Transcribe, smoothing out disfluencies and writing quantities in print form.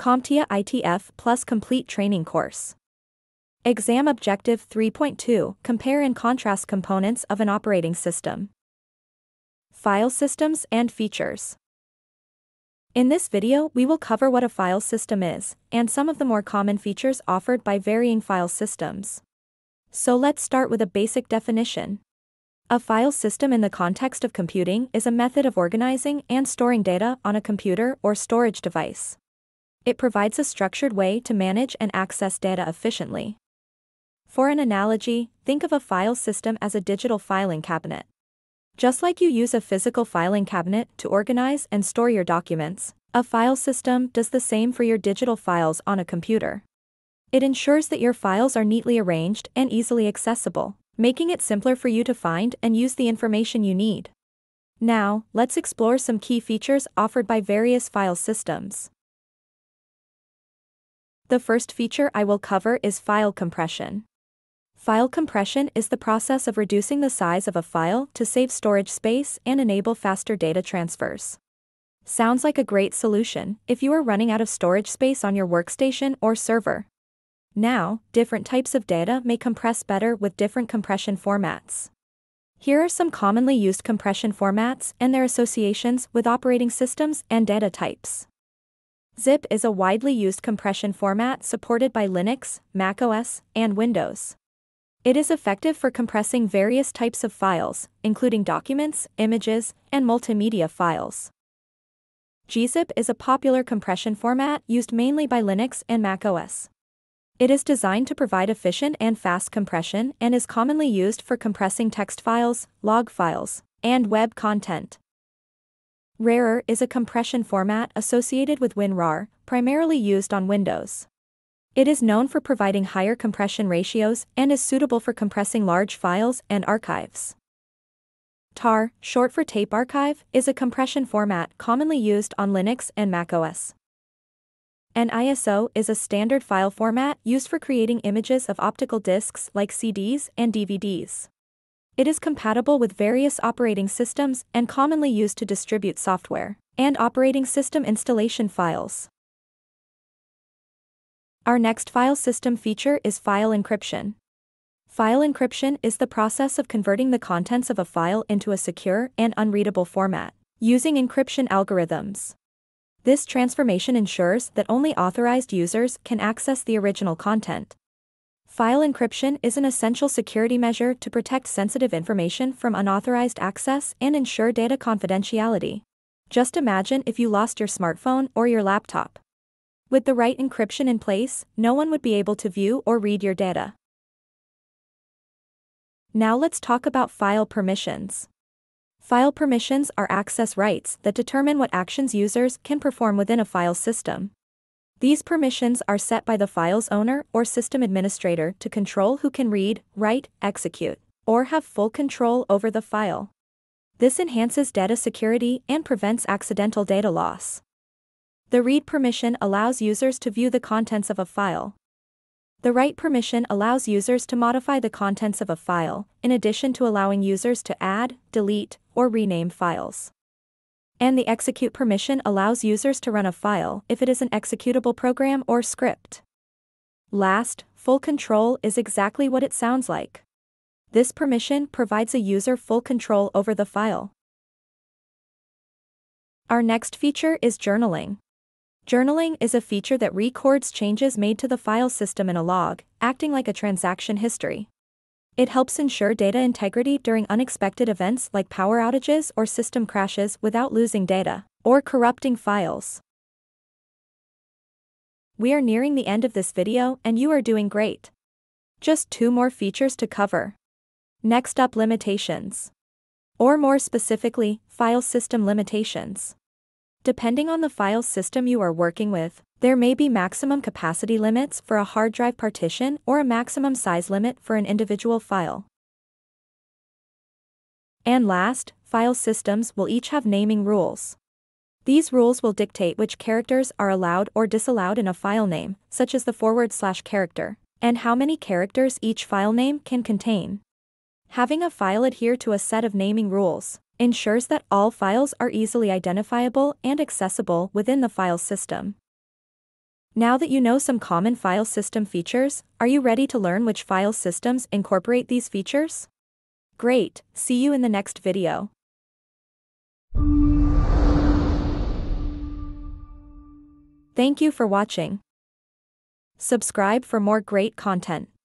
CompTIA ITF Plus Complete Training Course. Exam Objective 3.2 Compare and contrast components of an operating system. File systems and features. In this video, we will cover what a file system is, and some of the more common features offered by varying file systems. So let's start with a basic definition. A file system in the context of computing is a method of organizing and storing data on a computer or storage device. It provides a structured way to manage and access data efficiently. For an analogy, think of a file system as a digital filing cabinet. Just like you use a physical filing cabinet to organize and store your documents, a file system does the same for your digital files on a computer. It ensures that your files are neatly arranged and easily accessible, making it simpler for you to find and use the information you need. Now, let's explore some key features offered by various file systems. The first feature I will cover is file compression. File compression is the process of reducing the size of a file to save storage space and enable faster data transfers. Sounds like a great solution if you are running out of storage space on your workstation or server. Now, different types of data may compress better with different compression formats. Here are some commonly used compression formats and their associations with operating systems and data types. Zip is a widely used compression format supported by Linux, macOS, and Windows. It is effective for compressing various types of files, including documents, images, and multimedia files. gzip is a popular compression format used mainly by Linux and macOS. It is designed to provide efficient and fast compression and is commonly used for compressing text files, log files, and web content. Rarer is a compression format associated with WinRAR, primarily used on Windows. It is known for providing higher compression ratios and is suitable for compressing large files and archives. tar, short for tape archive, is a compression format commonly used on Linux and macOS. An ISO is a standard file format used for creating images of optical discs like CDs and DVDs. It is compatible with various operating systems and commonly used to distribute software and operating system installation files. Our next file system feature is file encryption. File encryption is the process of converting the contents of a file into a secure and unreadable format, using encryption algorithms. This transformation ensures that only authorized users can access the original content. File encryption is an essential security measure to protect sensitive information from unauthorized access and ensure data confidentiality. Just imagine if you lost your smartphone or your laptop. With the right encryption in place, no one would be able to view or read your data. Now let's talk about file permissions. File permissions are access rights that determine what actions users can perform within a file system. These permissions are set by the file's owner or system administrator to control who can read, write, execute, or have full control over the file. This enhances data security and prevents accidental data loss. The read permission allows users to view the contents of a file. The write permission allows users to modify the contents of a file, in addition to allowing users to add, delete, or rename files. And the execute permission allows users to run a file if it is an executable program or script. Last, full control is exactly what it sounds like. This permission provides a user full control over the file. Our next feature is journaling. Journaling is a feature that records changes made to the file system in a log, acting like a transaction history. It helps ensure data integrity during unexpected events like power outages or system crashes without losing data or corrupting files. We are nearing the end of this video and you are doing great. Just 2 more features to cover. Next up, limitations. Or more specifically, file system limitations. Depending on the file system you are working with, there may be maximum capacity limits for a hard drive partition or a maximum size limit for an individual file. And last, file systems will each have naming rules. These rules will dictate which characters are allowed or disallowed in a file name, such as the / character, and how many characters each file name can contain. Having a file adhere to a set of naming rules ensures that all files are easily identifiable and accessible within the file system. Now that you know some common file system features, are you ready to learn which file systems incorporate these features? Great, see you in the next video. Thank you for watching. Subscribe for more great content.